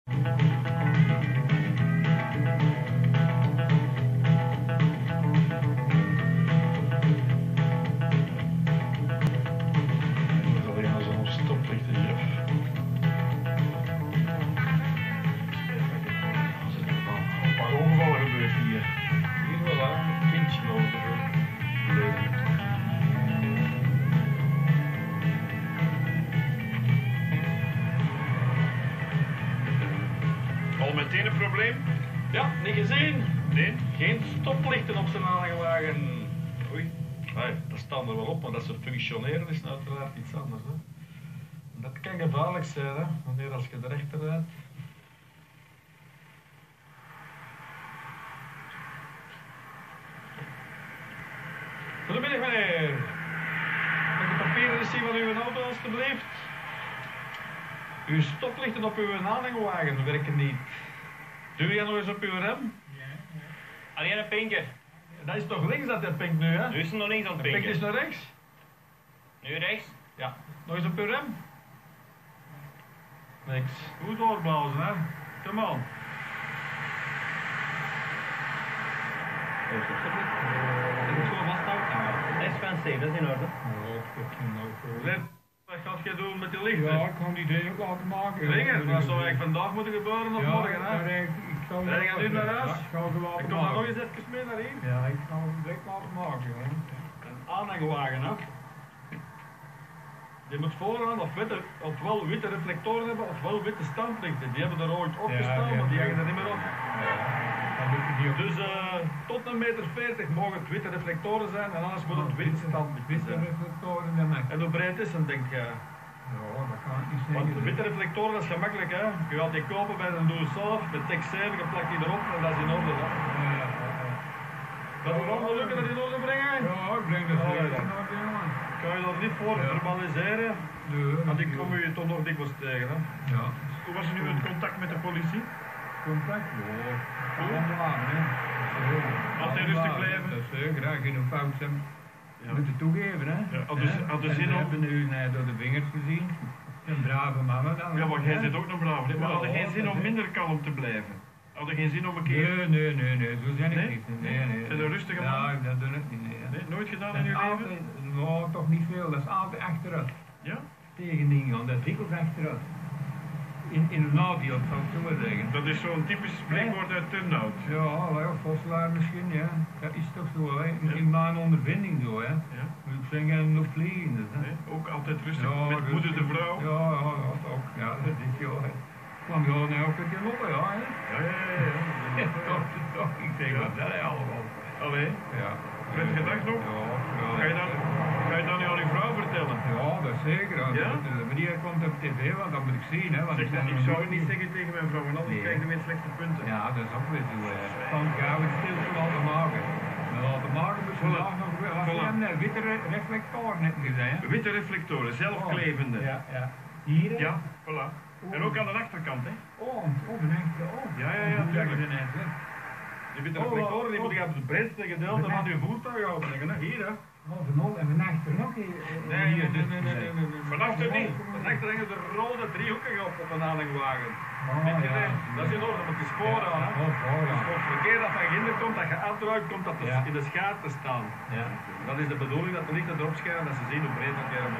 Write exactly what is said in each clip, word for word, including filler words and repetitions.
Meteen een probleem? Ja, niet gezien. Nee. Geen stoplichten op zijn aangewagen. Oei, nee, dat staan er wel op, maar dat ze functioneren is uiteraard iets anders. Hè. Dat kan gevaarlijk zijn, hè, wanneer als je de rechter rijdt. Goedemiddag meneer. Mag ik de papieren eens zien van uw auto alstublieft? Uw stoplichten op uw aanhangwagen werken niet. Duw jij nog eens op uw rem? Ja, ja. Alleen een pinker. Dat is toch links dat hij pinkt nu, hè? Nu is het nog links aan het De pink pinken. is naar rechts? Nu rechts. Ja. Nog eens op uw rem? Niks. Goed doorblazen, hè? Come on. Ik moet gewoon vasthouden. Dat is van safe, dat is in orde. Let, wat gaat jij doen met die lichten? Ja, ik kan die deel laten maken. Ringen, dat zou eigenlijk vandaag moeten gebeuren of ja, morgen, hè? Ja, ik, ik zal Ben je nu naar huis? Ja, ik zal ze laten Ik kom dan nog maken. eens even mee naar hier. Ja, ik zal hem direct laten maken. Hè. Een aanhangwagen, hè? Die moet vooraan of witte, ofwel witte reflectoren hebben ofwel witte standlichten. Die hebben er ooit opgestaan, ja, maar die ja. hangen er niet meer op. Ja, dan moet je die op. Dus uh, tot een meter veertig mogen het witte reflectoren zijn en anders moet het witte standlichten Witte zijn. reflectoren dan mag. En hoe breed is het, denk je? Ja, dat kan ik niet zeggen. Want de witte reflectoren, dat is gemakkelijk, hè? Je gaat die kopen bij een doe-zelf, met tekst zeven, je plakt die erop en dat is in orde, hè? Ja, ja, ja. Dat we allemaal lukken dat in orde brengen? Ja, ik denk dat Oh, zeker ja. in orde, jongen. Kan je dat niet voor Ja. verbaliseren? Nee, Want ik kom u toch nog dikwijls tegen, hè? Ja. Hoe was nu het contact met de politie? Contact, ja. Allemaal, hè. Had hij rustig blijven? Dat is zeker, hè. Geen fout zijn. Ja. Moeten toegeven, hè. Ja, hadden ze- Hè? hadden En zin we om- hebben nu nee, door de vingers gezien. Een brave mannen dan. Ja, maar jij hè. zit ook nog braaf. Maar Ja, hadden geen zin dat om is- minder kalm te blijven? Hadden geen zin om een keer... Nee, nee, nee, nee, zo zijn ik Nee? niet. Nee, nee. Zijn er rustige Ja, mannen? dat doe ik niet, nee. Nee, nooit gedaan Dat in is uw altijd, leven? nou, toch niet veel. Dat is altijd achteruit. Ja? Tegen dingen gaan, dat is dikwijls achteruit. In, in een audio, dat zou ik zo maar zeggen. Dat is zo'n typisch spreekwoord uit Turnhout. Ja, ja, Vosselaar misschien, ja. Dat is toch zo, hè. In mijn ondervinding zo, hè. Ja? Moet ik zeggen, nog vliegen, dus, hè. Nee, ook altijd rustig Ja, met moeder de rustig. vrouw. Ja, ja, ja, toch. Ja, dat is jo, hè. Kwam je nou ook met je loppen, ja, hè. Ja, ja, ja. ja. Ja, toch, toch. Ik zeg, Ja. wat dat hè, allemaal. Allee, Ja. met gedacht nog? Ja, ja. Ga je dan, ga je dan niet aan uw vrouw vertellen? Ja, dat is zeker. Ja? Maar die komt op tv, want dat moet ik zien, hè. Want Zeg, ben ik nog zou nooit het niet zeggen tegen mijn vrouw, want anders Nee. krijg je weer slechte punten. Ja, dat is ook weer zo, hè. Dan gaan we het stil te laten maken. We laten maken, dus Voilà. vandaag nog weer. Wat Voilà. hebben we net? Witte re- reflectoren net gezegd, hè. Witte reflectoren, zelfklevende. Ja, ja. Hier, hè? Ja, voilà. En ook aan de achterkant, hè? Oh, oh, een echte, oh. Ja, ja, ja, Hoe tuurlijk. zeggen ze net, hè? Die witte Oh, reflectoren die oh. moet je op het breedste gedeelte van je voertuig houden, hè? Hier, hè? Oh, de mol en van achter nog hier. eh, Nee, hier nee, nee, zit nee, te nee, nee, zeggen. nee, nee. Van achter niet. Van achter hangen de rode driehoeken op op een aanhangwagen. Oh, Weet je ja. dat? Dat is in orde met die sporen aan, hè? Oh, oh, ja. Dus voor het verkeer dat van ginder komt, dat je achteruit komt, dat de- Ja. in de schaat te staan. Ja. Dat is de bedoeling, dat de lichten erop schijnen, dat ze zien hoe breed dat jij hem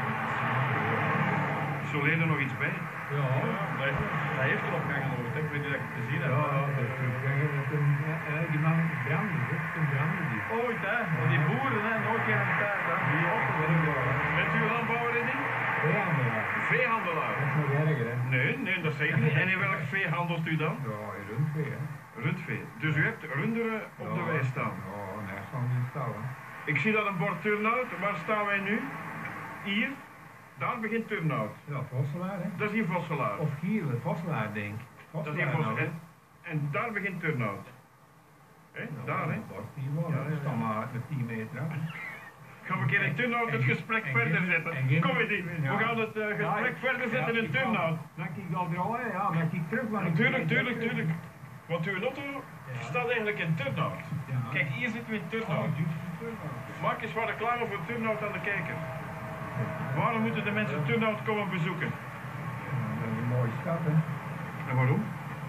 Zo leer er nog iets bij. Ja. Nee, hij heeft er op gangen nooit, hè? Ik weet niet dat ik het te zien heb. Ja, dat is zeggen dat een, ja, ja, die man branden, hè. Een branden die. Ooit, hè? Maar die boeren, hè? Nooit geen tijd, hè? Die ochtend. Bent u landbouwer in? Ja, maar ja. Veehandelaar? Dat is nog erger, hè. Nee, nee, dat zeg ik niet. En in welk vee handelt u dan? Ja, in rundvee, hè. Rundvee. Dus u hebt runderen op de Ja. wei staan. Ja, nee, dat zal niet staan, hè. Ik zie dat een bord Turnhout. Waar staan wij nu? Hier. Daar begint Turnhout. Ja, Vosselaar, hè. Dat is hier Vosselaar. Of Gielen, Vosselaar, denk ik. Dat is hier Vosselaar, Vosselaar. nou, En, en daar begint Turnhout. Hé, hè. daar, hè. Dat wordt hier wel, Ja, hè. ja, Dat ja. staat maar met tien meter, hè. Gaan we een keer in Turnhout het En- gesprek en- verder en- zetten? en- Kom eens, ja. we gaan het eh, gesprek Ja, verder zetten ja, in ik Turnhout. ga- Dan kijk ik al al, hè. Ja, dan kijk ik terug. want ik- Tuurlijk, ik- tuurlijk, tuurlijk. Want uw auto staat eigenlijk in Turnhout. Ja. Kijk, hier zitten we in Oh, Turnhout. juist in Turnhout. Maak eens wat reclame voor Turnhout aan de kijker. Waarom moeten de mensen Turnhout komen bezoeken? Ja, dat is een mooie stad, hè. En waarom?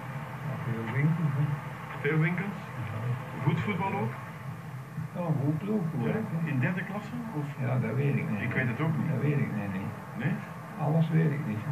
Veel winkels. Goed voetbal ook. Ja, een goed ploeg hoor. Ja, in derde klasse? Of? Ja, dat weet ik niet. Ik weet het ook niet. Dat weet ik niet. niet. Nee? Alles weet ik niet.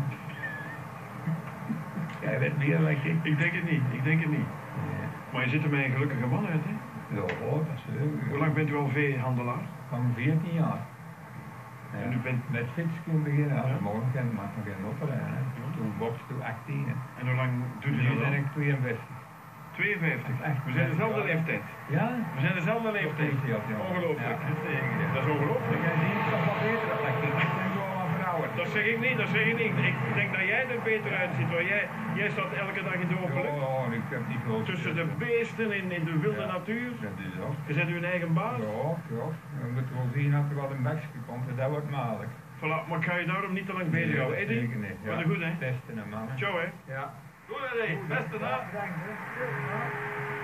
Jij weet meer dan ik. Ik denk het niet, ik denk het niet. Ja. Maar je ziet er met een gelukkige man uit, hè? Ja, hoor, dat is leuk. Hoe lang bent u al veehandelaar? Van veertien jaar. Ja. En u bent... Met fiets kon beginnen. Ja. Morgen kan ik nog geen oprijden. hè. Toen Bob toen achttien. hè. En hoe lang doet u Nu dat ben al? ik tweeënvijftig. tweeënvijftig. Echt? We zijn dezelfde Ja. leeftijd. Ja? We zijn dezelfde leeftijd. Ja, ja. Ongelooflijk. Ja, zeker. Dat is ongelooflijk. Jij ziet toch wat beter dan ik. Ik ben gewoon een vrouwen. Dat zeg ik niet, dat zeg ik niet. Ik denk dat jij er beter uitziet, hoor. Jij, jij staat elke dag in de openlucht. Ja, ik heb niet veel. Tussen de beesten in, in de wilde Ja. natuur. Dat is ook. Je bent uw eigen baas. Ja, ja. We moeten wel zien dat er wat een bekje komt, en dat wordt makkelijk. Voilà, maar ik ga je daarom niet te lang bezighouden. Nee, Eddie, zeker niet. Ja. wat een goed, hè? Beste en man. Ciao, hè? Ja. Goed, Eddie. Beste dag. Bedankt, hè.